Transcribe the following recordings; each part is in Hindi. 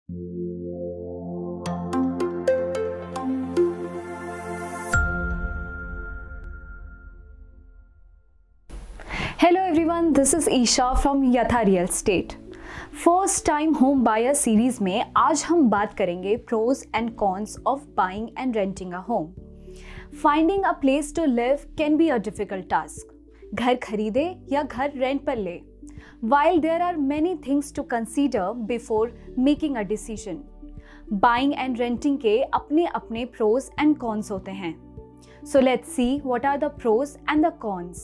Hello everyone, this is Isha from Yatha Real Estate. First time home buyer series में आज हम बात करेंगे pros and cons of buying and renting a home. Finding a place to live can be a difficult task. घर खरीदे या घर रेंट पर ले. While there are many things to consider before making a decision, buying and renting के अपने अपने pros and cons होते हैं. So let's see what are the pros and the cons.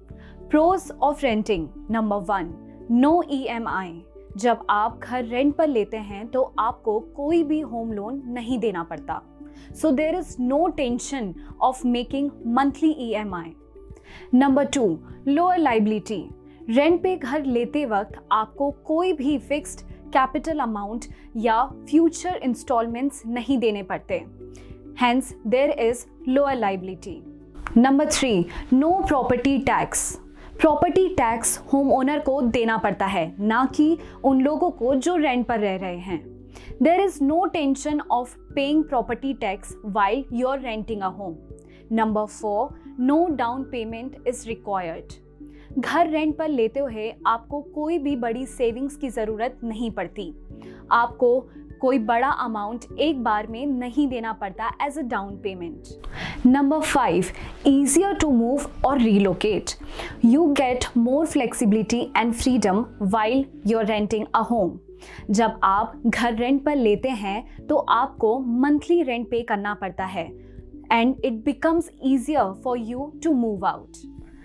Pros of renting. Number 1, no EMI. जब आप घर रेंट पर लेते हैं तो आपको कोई भी होम लोन नहीं देना पड़ता. So there is no tension of making monthly EMI. Number 2, lower liability. Rent पे घर लेते वक्त आपको कोई भी फिक्स्ड कैपिटल अमाउंट या फ्यूचर इंस्टॉलमेंट्स नहीं देने पड़ते. Hence there is lower liability. Number 3, no property tax. Property tax home owner को देना पड़ता है, ना कि उन लोगों को जो रेंट पर रह रहे हैं. There is no tension of paying property tax while you're renting a home. Number 4, no down payment is required. घर रेंट पर लेते हुए आपको कोई भी बड़ी सेविंग्स की ज़रूरत नहीं पड़ती. आपको कोई बड़ा अमाउंट एक बार में नहीं देना पड़ता as a down payment. Number 5, easier to move or relocate. You get more flexibility and freedom while you're renting a home. जब आप घर रेंट पर लेते हैं तो आपको मंथली रेंट पे करना पड़ता है and it becomes easier for you to move out.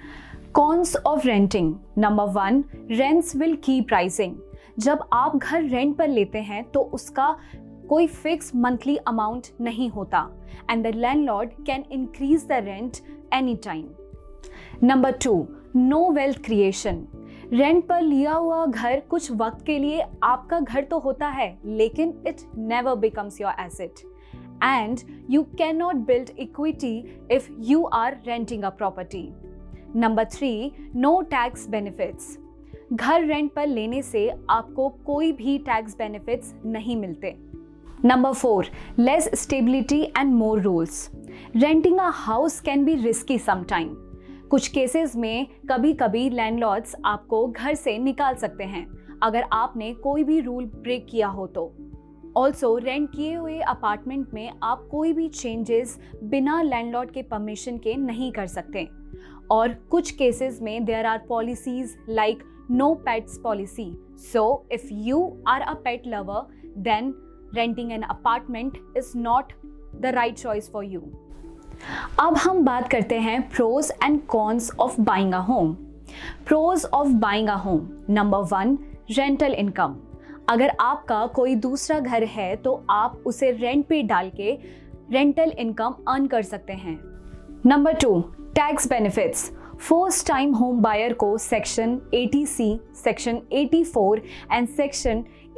Cons of renting. Number 1, rents will keep rising. जब आप घर रेंट पर लेते हैं तो उसका कोई फिक्स मंथली अमाउंट नहीं होता and the landlord can increase the rent anytime. Number 2, no wealth creation. Rent पर लिया हुआ घर कुछ वक्त के लिए आपका घर तो होता है, लेकिन it never becomes your asset and you cannot build equity if you are renting a property. Number 3, no tax benefits. घर रेंट पर लेने से आपको कोई भी टैक्स बेनिफिट्स नहीं मिलते. Number 4, less stability and more rules. Renting a house can be risky sometime. कुछ केसेस में कभी कभी लैंडलॉर्ड्स आपको घर से निकाल सकते हैं अगर आपने कोई भी रूल ब्रेक किया हो तो. ऑल्सो रेंट किए हुए अपार्टमेंट में आप कोई भी चेंजेस बिना लैंडलॉर्ड के परमिशन के नहीं कर सकते. और कुछ केसेस में there are policies like no pets policy. So if you are a pet lover, then renting an apartment is not the right choice for you. अब हम बात करते हैं pros and cons of buying a home. Pros of buying a home. Number 1, rental income. अगर आपका कोई दूसरा घर है तो आप उसे रेंट पे डाल के रेंटल इनकम अर्न कर सकते हैं. Number 2, tax benefits. First time home buyer को section 80C, section 84 and section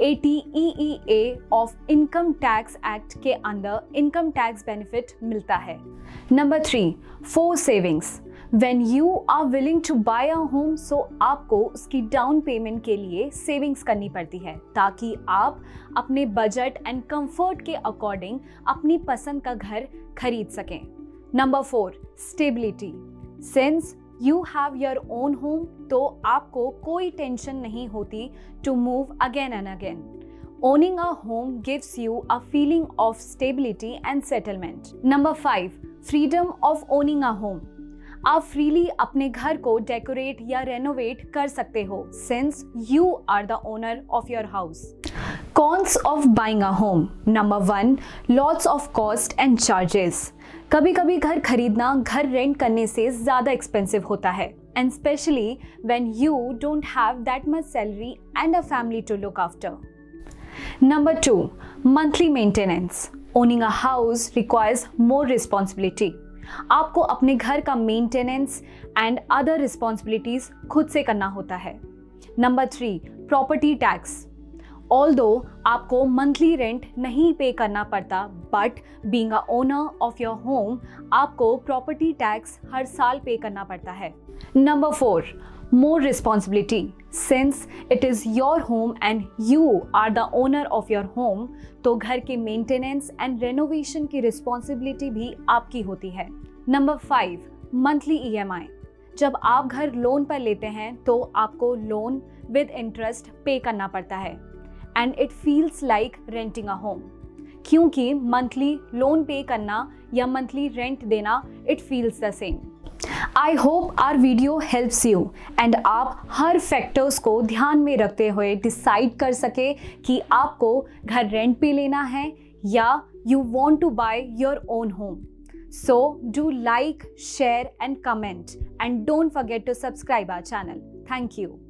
80EEA of income tax act के अंदर इनकम टैक्स बेनिफिट मिलता है. Number 3, for savings. When you are willing to buy a home, so आपको उसकी डाउन पेमेंट के लिए सेविंग्स करनी पड़ती है ताकि आप अपने बजट एंड कंफर्ट के अकॉर्डिंग अपनी पसंद का घर खरीद सकें. Number 4, stability. Since You have your own home, तो आपको कोई टेंशन नहीं होती to move again and again. Owning a home gives you a feeling of stability and settlement. Number 5, freedom of owning a home. आप फ्रीली अपने घर को डेकोरेट या रेनोवेट कर सकते हो since you are the owner of your house. Cons of buying a home. Number 1, lots of cost and charges. कभी कभी घर खरीदना घर रेंट करने से ज़्यादा एक्सपेंसिव होता है and especially when you don't have that much salary and a family to look after. Number 2, monthly maintenance. Owning a house requires more responsibility. आपको अपने घर का मेंटेनेंस एंड अदर रिस्पॉन्सिबिलिटीज खुद से करना होता है. Number 3, property tax. ऑल्दो आपको मंथली रेंट नहीं पे करना पड़ता, but being a owner of your home आपको प्रॉपर्टी टैक्स हर साल पे करना पड़ता है. Number 4, more responsibility. Since it is your home and you are the owner of your home, तो घर के मेंटेनेंस एंड रेनोवेशन की रिस्पॉन्सिबिलिटी भी आपकी होती है। Number 5, monthly EMI। जब आप घर लोन पर लेते हैं तो आपको लोन विद इंटरेस्ट पे करना पड़ता है and it feels like renting a home, क्योंकि मंथली लोन पे करना या मंथली रेंट देना it feels the same. I hope our video helps you and आप हर फैक्टर्स को ध्यान में रखते हुए डिसाइड कर सके कि आपको घर रेंट पे लेना है या you want to buy your own home. So do like, share and comment and don't forget to subscribe our channel. Thank you.